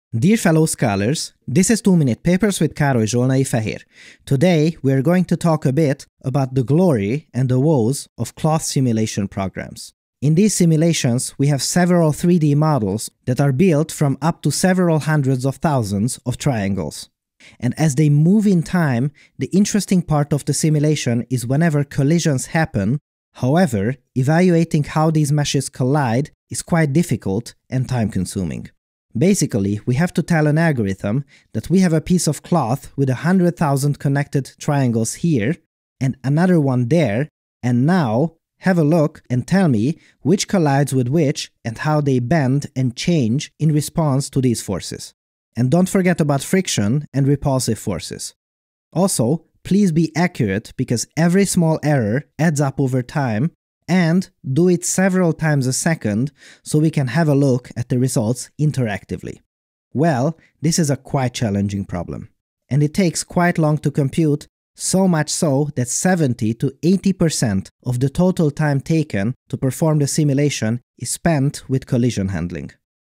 Dear fellow scholars, this is 2-Minute Papers with Károly Zsolnai Fehér. Today we are going to talk a bit about the glory and the woes of cloth simulation programs. In these simulations, we have several 3D models that are built from up to several hundreds of thousands of triangles. And as they move in time, the interesting part of the simulation is whenever collisions happen. However, evaluating how these meshes collide is quite difficult and time-consuming. Basically, we have to tell an algorithm that we have a piece of cloth with 100,000 connected triangles here and another one there, and now have a look and tell me which collides with which and how they bend and change in response to these forces. And don't forget about friction and repulsive forces. Also, please be accurate because every small error adds up over time, and do it several times a second so we can have a look at the results interactively. Well, this is a quite challenging problem. And it takes quite long to compute, so much so that 70 to 80% of the total time taken to perform the simulation is spent with collision handling.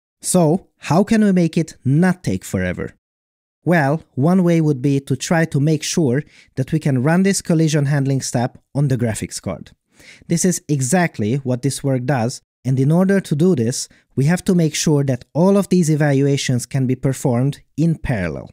So, how can we make it not take forever? Well, one way would be to try to make sure that we can run this collision handling step on the graphics card. This is exactly what this work does, and in order to do this, we have to make sure that all of these evaluations can be performed in parallel.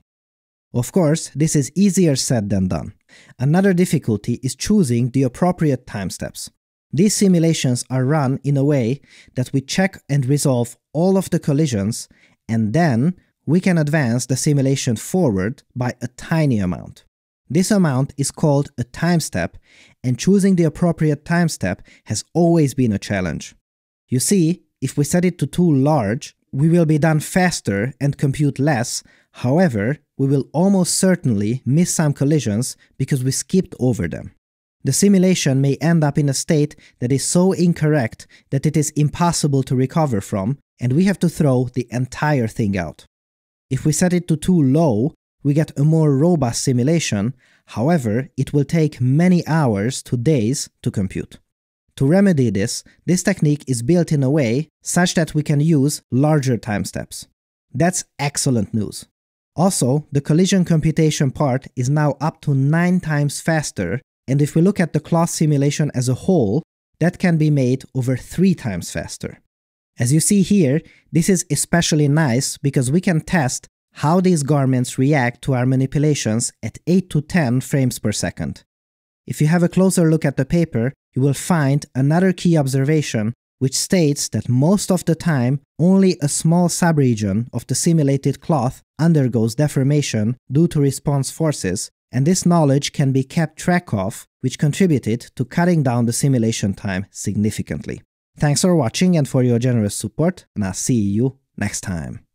Of course, this is easier said than done. Another difficulty is choosing the appropriate time steps. These simulations are run in a way that we check and resolve all of the collisions, and then we can advance the simulation forward by a tiny amount. This amount is called a time step, and choosing the appropriate time step has always been a challenge. You see, if we set it to too large, we will be done faster and compute less. However, we will almost certainly miss some collisions because we skipped over them. The simulation may end up in a state that is so incorrect that it is impossible to recover from, and we have to throw the entire thing out. If we set it to too low, we get a more robust simulation. However, it will take many hours to days to compute. To remedy this, this technique is built in a way such that we can use larger time steps. That's excellent news. Also, the collision computation part is now up to 9 times faster, and if we look at the cloth simulation as a whole, that can be made over 3 times faster. As you see here, this is especially nice because we can test how these garments react to our manipulations at 8 to 10 frames per second. If you have a closer look at the paper, you will find another key observation which states that most of the time only a small subregion of the simulated cloth undergoes deformation due to response forces, and this knowledge can be kept track of, which contributed to cutting down the simulation time significantly. Thanks for watching and for your generous support, and I'll see you next time.